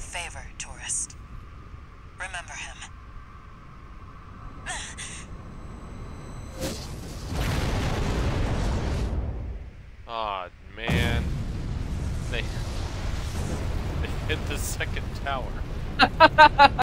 favor, tourist. Remember him. Aw, man. They hit the second tower.